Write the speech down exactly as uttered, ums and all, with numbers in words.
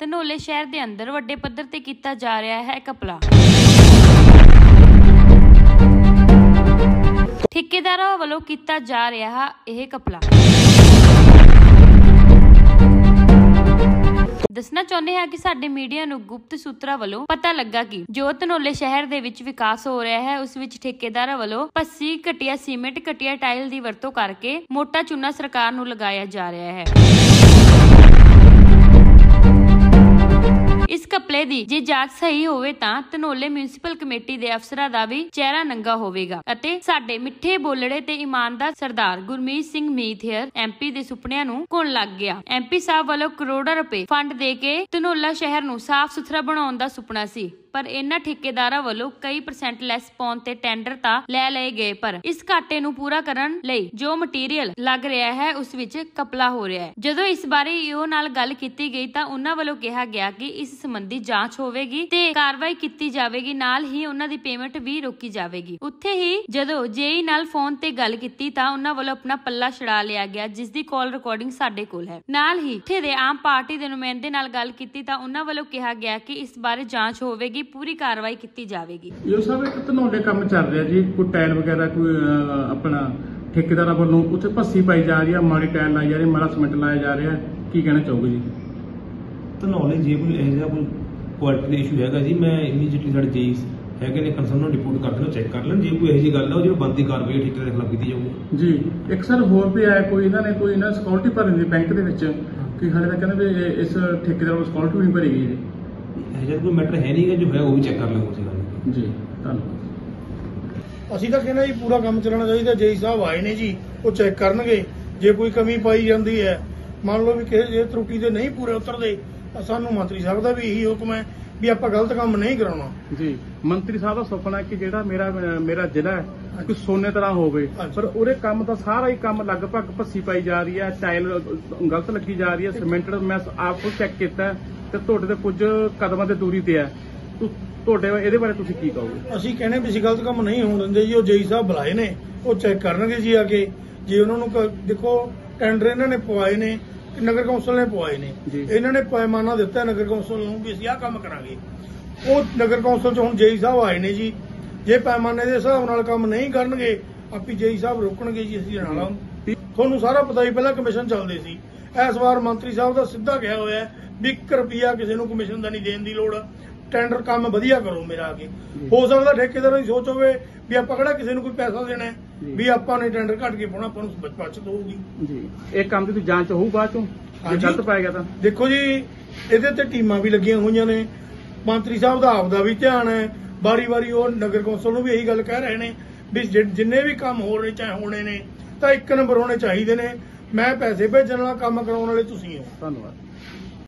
ਧਨੌਲੇ ਸ਼ਹਿਰ ਦੇ ਅੰਦਰ ਵੱਡੇ ਪੱਧਰ ਤੇ ਕੀਤਾ ਜਾ ਰਿਹਾ ਹੈ ਘਪਲਾ। ਠੇਕੇਦਾਰਾਂ ਵੱਲੋਂ ਕੀਤਾ ਜਾ ਰਿਹਾ ਇਹ ਘਪਲਾ। ਦੱਸਣਾ ਚਾਹੁੰਦੇ ਹਾਂ ਕਿ ਸਾਡੇ ਮੀਡੀਆ ਨੂੰ ਗੁਪਤ ਸੂਤਰਾਂ ਵੱਲੋਂ ਪਤਾ ਲੱਗਾ ਕਿ ਜੋ ਧਨੌਲੇ ਸ਼ਹਿਰ ਦੇ ਵਿੱਚ ਵਿਕਾਸ ਹੋ ਰਿਹਾ ਹੈ ਉਸ ਵਿੱਚ ਠੇਕੇਦਾਰਾਂ ਵੱਲੋਂ ਪੱਸੀ, ਘਟੀਆ ਸੀਮੈਂਟ, ਘਟੀਆ ਟਾਇਲ ਦੀ ਵਰਤੋਂ ਕਰਕੇ ਮੋਟਾ ਚੂਨਾ ਸਰਕਾਰ ਨੂੰ ਲਗਾਇਆ ਜਾ ਰਿਹਾ ਹੈ। ਇਸ ਘਪਲੇ ਦੀ ਜੇ ਜਾਂਚ ਸਹੀ ਹੋਵੇ ਤਾਂ ਧਨੌਲੇ ਮਿਊਨਿਸਪਲ ਕਮੇਟੀ ਦੇ ਅਫਸਰਾਂ ਦਾ ਵੀ ਚਿਹਰਾ ਨੰਗਾ ਹੋਵੇਗਾ ਅਤੇ ਸਾਡੇ ਮਿੱਠੇ ਬੋਲੜੇ ਤੇ ਇਮਾਨਦਾਰ ਸਰਦਾਰ ਗੁਰਮੀਤ ਸਿੰਘ ਮੀਥੇਰ ਐਮਪੀ ਦੇ ਸੁਪਨਿਆਂ ਨੂੰ ਘੁਣ ਲੱਗ ਗਿਆ। ਐਮਪੀ ਸਾਹਿਬ ਵੱਲੋਂ ਕਰੋੜਾਂ ਰੁਪਏ ਫੰਡ ਦੇ ਕੇ ਧਨੌਲਾ ਸ਼ਹਿਰ ਨੂੰ ਸਾਫ਼ ਸੁਥਰਾ ਬਣਾਉਣ ਦਾ ਸੁਪਨਾ ਸੀ, ਪਰ ਇਹਨਾਂ ਠੇਕੇਦਾਰਾਂ ਵੱਲੋਂ ਕਈ ਪਰਸੈਂਟ ਲੈਸ ਪਾਉਣ ਤੇ ਟੈਂਡਰ ਤਾਂ ਲੈ ਲਏ ਗਏ, ਪਰ ਇਸ ਘਾਟੇ ਨੂੰ ਪੂਰਾ ਕਰਨ ਲਈ ਜੋ ਮਟੀਰੀਅਲ ਲੱਗ ਰਿਹਾ ਹੈ ਉਸ ਵਿੱਚ ਘਪਲਾ ਹੋ ਰਿਹਾ ਹੈ। ਜਦੋਂ ਇਸ ਬਾਰੇ ਈਓ ਨਾਲ ਗੱਲ ਕੀਤੀ ਗਈ ਤਾਂ ਉਹਨਾਂ ਵੱਲੋਂ ਕਿਹਾ ਗਿਆ ਕਿ ਇਸ ਸੰਬੰਧੀ ਜਾਂਚ ਹੋਵੇਗੀ ਤੇ ਕਾਰਵਾਈ ਕੀਤੀ ਜਾਵੇਗੀ, ਨਾਲ ਹੀ ਉਹਨਾਂ ਦੀ ਪੇਮੈਂਟ ਵੀ ਰੋਕੀ ਜਾਵੇਗੀ। ਉੱਥੇ ਹੀ ਜਦੋਂ ਜੇਈ ਨਾਲ ਫੋਨ ਤੇ ਗੱਲ ਕੀਤੀ ਤਾਂ ਉਹਨਾਂ ਵੱਲੋਂ ਆਪਣਾ ਪੱਲਾ ਛਡਾ ਲਿਆ ਗਿਆ, ਜਿਸ ਦੀ ਕਾਲ ਰਿਕਾਰਡਿੰਗ ਸਾਡੇ ਕੋਲ ਹੈ। ਨਾਲ ਹੀ ਉੱਥੇ ਦੇ ਆਮ ਪਾਰਟੀ ਦੇ ਨੁਮਾਇੰਦੇ ਨਾਲ ਗੱਲ ਕੀਤੀ ਤਾਂ ਉਹਨਾਂ ਵੱਲੋਂ ਕਿਹਾ ਗਿਆ ਕਿ ਇਸ ਬਾਰੇ ਜਾਂਚ ਹੋਵੇਗੀ, पूरी कार्रवाई की जाएगी। यो सब एक धनौले काम चल रहा जी, कोई टाइल वगैरह कोई अपना ठेकेदार वालों उत्थे भस्सी पाई जा रही है, माड़ी टाइल लाई जा रही है, माड़ा सीमेंट लाया जा रहा है, की कहना चाहोगे जी? धनौले जे कोई ऐसा कोई क्वालिटी का इशू है जी, मैं इमीजिएटली साढ़े जेईस है ने कंसर्न रिपोर्ट कर देना, चेक कर लें, जो कोई ऐसी गल है जो बनती कार्रवाई ठेकेदार के खिलाफ की जाऊगी जी। एक सर होर भी आया कोई इन्होंने कोई इन्होंने सिक्योरिटी भरनी थी बैंक के कि हाले तक कहते भी इस ठेकेदार को सिक्योरिटी भी नहीं भरी गई जी। ऐसा कोई मैटर है नहीं है, जो है वो भी चेक कर लेंगे उसी गल जी। धन्यवाद। ਅਸੀਂ ਤਾਂ ਕਹਿੰਦੇ ਜੀ ਪੂਰਾ ਕੰਮ ਚੱਲਣਾ ਚਾਹੀਦਾ। ਜੇਈ ਸਾਹਿਬ ਆਏ ਨੇ ਜੀ, ਉਹ ਚੈੱਕ ਕਰਨਗੇ, ਜੇ ਕੋਈ ਕਮੀ ਪਾਈ ਜਾਂਦੀ ਹੈ, ਮੰਨ ਲਓ ਵੀ ਕਿਸੇ ਜੇ ਤਰੁੱਟੀ ਦੇ ਨਹੀਂ ਪੂਰੇ ਉਤਰਦੇ, ਸਾਨੂੰ ਮੰਤਰੀ ਸਾਹਿਬ ਦਾ ਵੀ ਇਹੀ ਹੁਕਮ ਹੈ ਵੀ ਆਪਾਂ ਗਲਤ ਕੰਮ ਨਹੀਂ ਕਰਾਉਣਾ ਜੀ। ਮੰਤਰੀ ਸਾਹਿਬ ਦਾ ਸੁਪਨਾ ਹੈ ਕਿ ਜਿਹੜਾ ਮੇਰਾ ਮੇਰਾ ਜ਼ਿਲ੍ਹਾ ਹੈ ਕਿ ਸੋਨੇ ਤਰ੍ਹਾਂ ਹੋਵੇ, ਪਰ ਉਹਦੇ ਕੰਮ ਦਾ ਸਾਰਾ ਹੀ ਕੰਮ ਲਗਭਗ ਭੱਸੀ ਪਾਈ ਜਾ ਰਹੀ ਹੈ, ਟਾਇਲ ਗਲਤ ਲੱਗੀ ਜਾ ਰਹੀ ਹੈ, ਸੀਮੈਂਟਡ ਮੈਂ ਆਪ ਖੁਦ ਚੈੱਕ ਕੀਤਾ ਤੇ ਤੁਹਾਡੇ ਤੇ ਕੁਝ ਕਦਮਾਂ ਤੇ ਦੂਰੀ ਤੇ ਹੈ, ਤੁਹਾਡੇ ਇਹਦੇ ਬਾਰੇ ਤੁਸੀਂ ਕੀ ਕਹੋਗੇ? ਅਸੀਂ ਕਹਿੰਦੇ ਵੀ ਅਸੀਂ ਗਲਤ ਕੰਮ ਨਹੀਂ ਹੋਣ ਦਿੰਦੇ ਜੀ। ਉਹ ਜੇਈ ਸਾਹਿਬ ਬੁਲਾਏ ਨੇ, ਉਹ ਚੈੱਕ ਕਰਨਗੇ ਜੀ ਆ ਕੇ। ਜੇ ਉਹਨਾਂ ਨੂੰ ਦੇਖੋ ਟੈਂਡਰ ਇਹਨਾਂ ਨੇ ਪਵਾਏ ਨੇ, ਨਗਰ ਕੌਂਸਲ ਨੇ ਪਵਾਏ ਨੇ, ਇਹਨਾਂ ਨੇ ਪੈਮਾਨਾ ਦਿੱਤਾ ਨਗਰ ਕੌਂਸਲ ਨੂੰ ਵੀ ਅਸੀਂ ਆਹ ਕੰਮ ਕਰਾਂਗੇ। ਉਹ ਨਗਰ ਕੌਂਸਲ ਚ ਹੁਣ ਜੇਈ ਸਾਹਿਬ ਆਏ ਨੇ ਜੀ, ਜੇ ਪੈਮਾਨੇ ਦੇ ਹਿਸਾਬ ਨਾਲ ਕੰਮ ਨਹੀਂ ਕਰਨਗੇ ਆਪੀ ਜੇਈ ਸਾਹਿਬ ਰੋਕਣਗੇ ਜੀ। ਅਸੀਂ ਨਾਲ ਤੁਹਾਨੂੰ ਸਾਰਾ ਪਤਾ ਹੀ, ਪਹਿਲਾਂ ਕਮਿਸ਼ਨ ਚੱਲਦੇ ਸੀ, ਇਸ ਵਾਰ ਮੰਤਰੀ ਸਾਹਿਬ ਦਾ ਸਿੱਧਾ ਕਿਹਾ ਹੋਇਆ ਵੀ ਇੱਕ ਰੁਪਿਆ ਕਿਸੇ ਨੂੰ ਕਮਿਸ਼ਨ ਦਾ ਨਹੀਂ ਦੇਣ ਦੀ ਲੋੜ, ਟੈਂਡਰ ਕੰਮ ਵਧੀਆ ਕਰੋ ਮੇਰਾ ਆ ਕੇ। ਹੋ ਸਕਦਾ ਠੇਕੇਦਾਰ ਦੀ ਸੋਚ ਹੋਵੇ ਵੀ ਆਪਾਂ ਕਿਹੜਾ ਕਿਸੇ ਨੂੰ ਕੋਈ ਪੈਸਾ ਦੇਣਾ ਹੈ, ਵੀ ਆਪਾਂ ਨੇ ਟੈਂਡਰ ਘੱਟ ਕੇ ਪਾਉਣਾ, ਆਪਾਂ ਨੂੰ ਬਚਤ ਹੋਊਗੀ ਜੀ। ਇਹ ਕੰਮ ਦੀ ਜਾਂਚ ਹੋਊ ਬਾਅਦ ਚੋਂ, ਜੇ ਗਲਤ ਪਾਇਆ ਗਿਆ ਤਾਂ ਦੇਖੋ ਜੀ ਇਹਦੇ ਤੇ ਟੀਮਾਂ ਵੀ ਲੱਗੀਆਂ ਹੋਈਆਂ ਨੇ, ਮੰਤਰੀ ਸਾਹਿਬ ਦਾ ਆਪ ਦਾ ਵੀ ਧਿਆਨ ਹੈ, ਵਾਰੀ ਵਾਰੀ ਉਹ ਨਗਰ ਕੌਂਸਲ ਨੂੰ ਵੀ ਇਹੀ ਗੱਲ ਕਹਿ ਰਹੇ ਨੇ ਵੀ ਜਿੰਨੇ ਵੀ ਕੰਮ ਹੋ ਰਹੇ ਚਾਹੇ ਹੋਣੇ ਨੇ ਤਾਂ ਇੱਕ ਨੰਬਰ ਹੋਣੇ ਚਾਹੀਦੇ ਨੇ। ਮੈਂ ਪੈਸੇ ਭੇਜਣ ਵਾਲਾ, ਕੰਮ ਕਰਾਉਣ ਵਾਲੇ ਤੁਸੀਂ ਹੋ। ਧੰਨਵਾਦ।